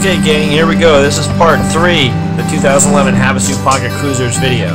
Okay, gang, here we go. This is part 3, the 2011 Havasu Pocket Cruisers video.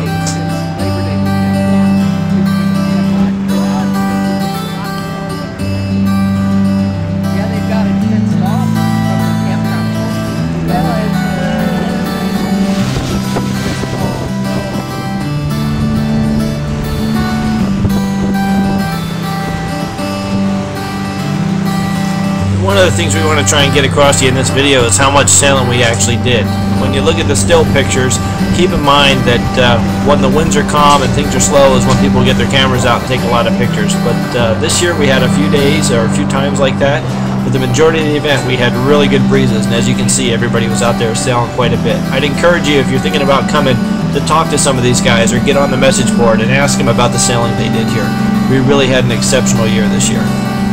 One of the things we want to try and get across to you in this video is how much sailing we actually did. When you look at the still pictures, keep in mind that when the winds are calm and things are slow is when people get their cameras out and take a lot of pictures. But this year we had a few days or a few times like that. But the majority of the event we had really good breezes, and as you can see, everybody was out there sailing quite a bit. I'd encourage you, if you're thinking about coming, to talk to some of these guys or get on the message board and ask them about the sailing they did here. We really had an exceptional year this year.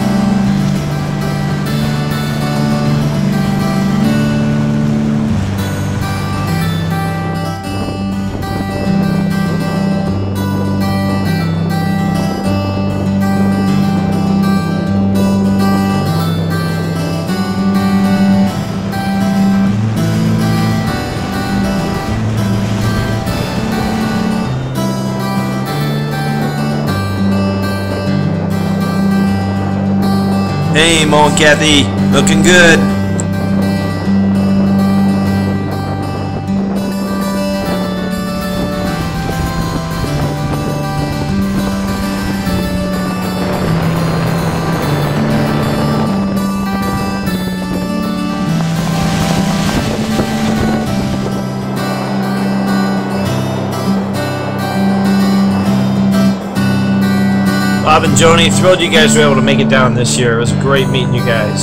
Hey, Mo and Kathy, looking good. Bob and Joni, thrilled you guys were able to make it down this year. It was great meeting you guys.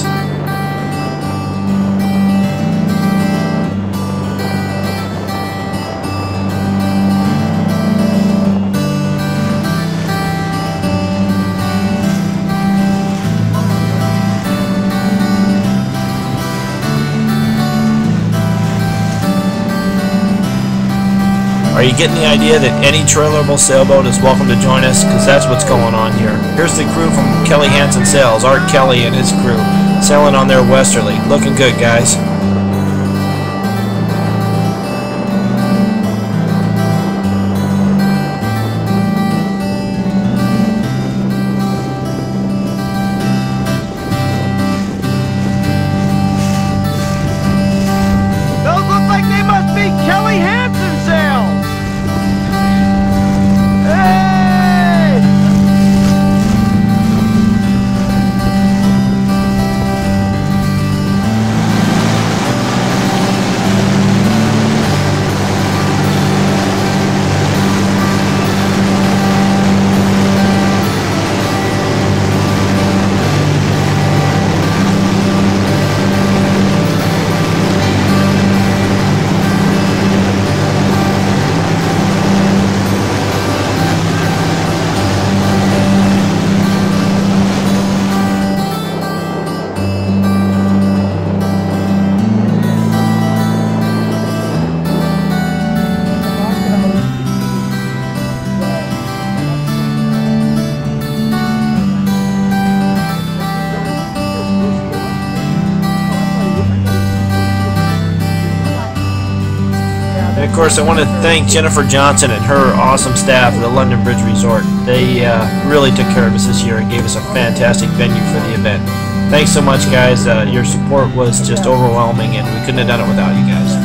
Are you getting the idea that any trailerable sailboat is welcome to join us? Because that's what's going on here. Here's the crew from Kelly Hansen Sails, Art Kelly and his crew, sailing on their westerly. Looking good, guys. Those look like they must be Kelly Hansen Sails! And of course, I want to thank Jennifer Johnson and her awesome staff at the London Bridge Resort. They really took care of us this year and gave us a fantastic venue for the event. Thanks so much, guys. Your support was just overwhelming, and we couldn't have done it without you guys.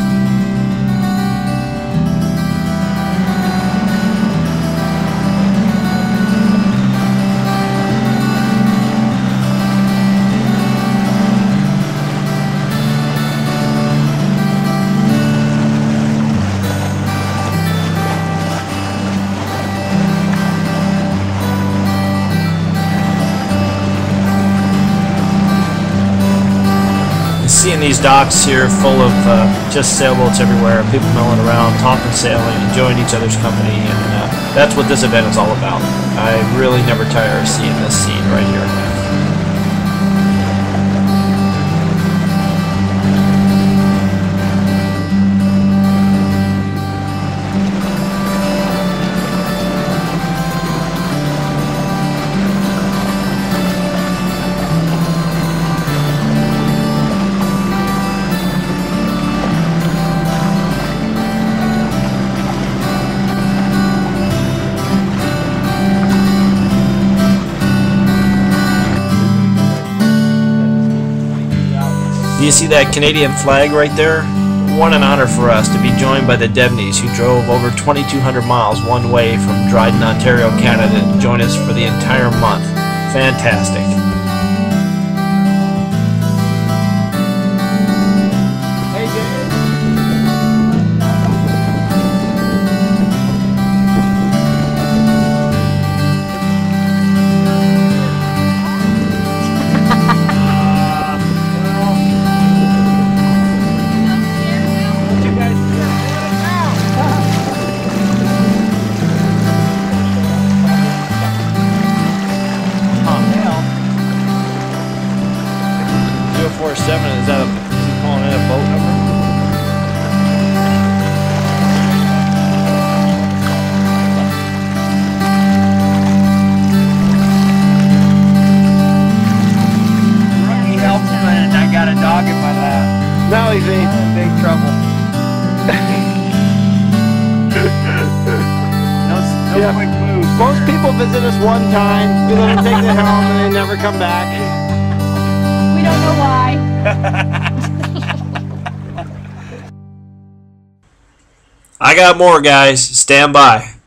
Seeing these docks here full of just sailboats everywhere, people milling around, talking sailing, enjoying each other's company, and that's what this event is all about. I really never tire of seeing this scene right here. Do you see that Canadian flag right there? What an honor for us to be joined by the Debneys, who drove over 2,200 miles one way from Dryden, Ontario, Canada to join us for the entire month. Fantastic. Hey, Dave. Is that is he calling in a boat number? Rookie helpsman, I got a dog in my lap. Now he's in big trouble. No quick move. Most people visit us one time, we let them take the helm, and they never come back. We don't know why. I got more, guys. Stand by.